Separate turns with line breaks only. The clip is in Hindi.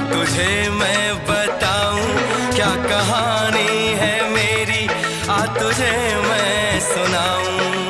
तुझे मैं बताऊं क्या कहानी है मेरी, आ तुझे मैं सुनाऊं।